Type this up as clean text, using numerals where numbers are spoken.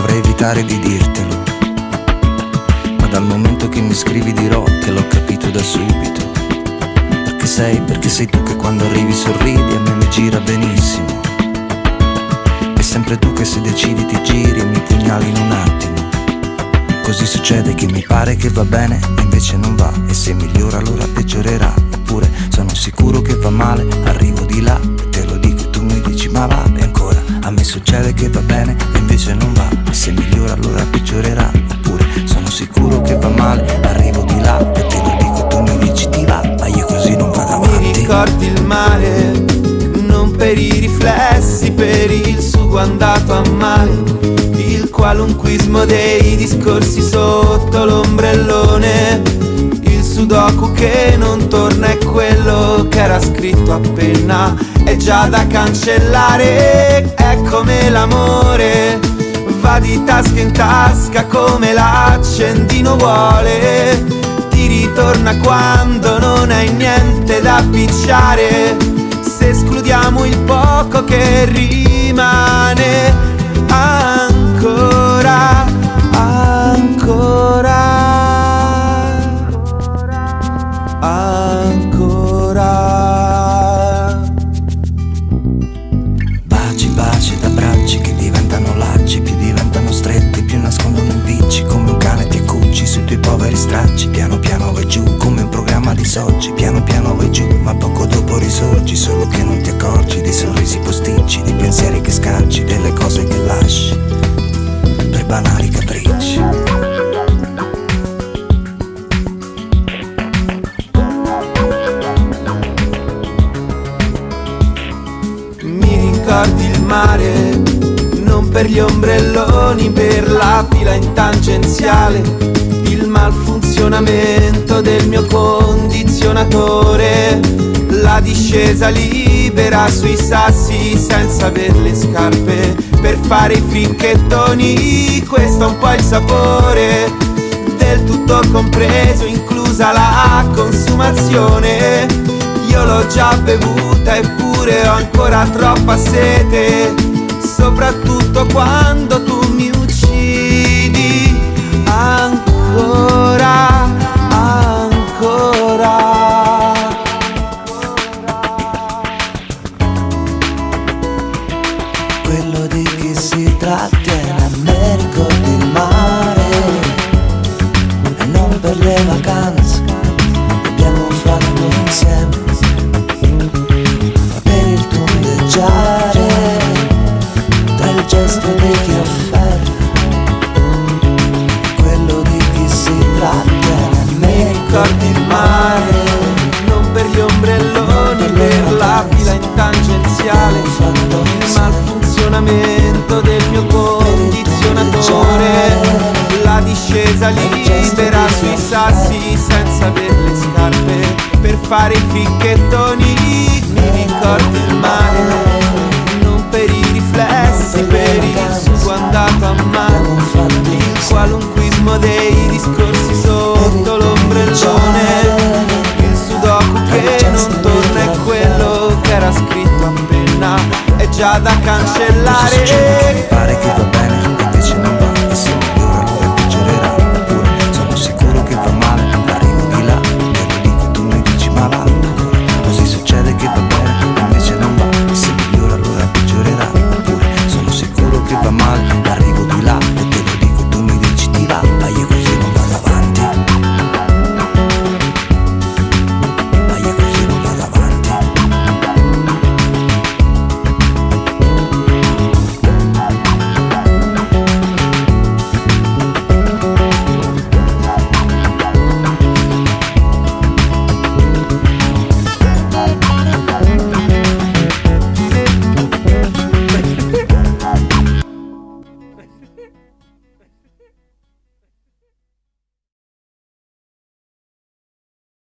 dovrei evitare di dirtelo, ma dal momento che mi scrivi dirò che l'ho capito da subito. Perché sei tu che quando arrivi sorridi, a me mi gira benissimo. È sempre tu che se decidi ti giri e mi pugnali in un attimo. Così succede che mi pare che va bene e invece non va, e se migliora allora peggiorerà. Oppure sono sicuro che va male, arrivo di là e te lo dico e tu mi dici ma va. E ancora a me succede che va bene e invece non va, e se migliora allora peggiorerà. Oppure sono sicuro che va male, arrivo di là e te lo dico e tu mi dici ti va, ma io così non vado avanti. Mi ricordi il mare, non per i riflessi, per il sugo andato a male, il qualunquismo dei discorsi sotto l'ombrellone, il sudoku che non torna è quello che era scritto appena, è già da cancellare. È come l'amore, va di tasca in tasca come l'accendino vuole, ti ritorna quando non hai niente da picciare, se escludiamo il poco che rimane. Ancora, ancora, ancora. Baci, baci ed abbracci che diventano lacci, più diventano stretti, più nascondono impicci. Come un cane ti accucci sui tuoi poveri stracci, piano piano vai giù come un programma di soggi. Piano piano vai giù ma poco dopo risorgi, solo che non ti accorgi dei sorrisi posticci, dei pensieri che scacci, delle cose che lasci per banali capricci. Mi ricordi il mare, non per gli ombrelloni, per la fila in tangenziale, il malfunzionamento del mio condizionatore, la discesa libera sui sassi senza aver le scarpe per fare i fricchettoni. Questo è un po' il sapore del tutto compreso, inclusa la consumazione. Io l'ho già bevuta eppure ho ancora troppa sete, soprattutto quando tu mi uccidi. Ancora, ancora. Quello di chi si trattiene, a me ricordi il mare, e non per le vacanze che abbiamo fatto insieme, ma per il tondeggiare tra il gesto di chi afferra. Quello di chi si trattiene, a me Ricordi il mare, non per gli ombrelloni, per la fila in tangenziale, il malfunzionamento del mio condizionatore, la discesa libera sui sassi senza aver le scarpe per fare i fricchettoni. Mi ricordi il mare, non per i riflessi, per il sugo andato a mare, il qualunquismo dei discorsi sotto l'ombrellone, il sudoku che non torna è quello che era scritto appena, è già da cancellare. Mi pare che va bene e invece non va, e se migliora allora peggiorerà. Oppure sono sicuro che va male, arrivo di là te lo dico e tu mi dici ma va. Ancora così succede che va bene e invece non va, e se migliora allora peggiorerà. Oppure sono sicuro che va male,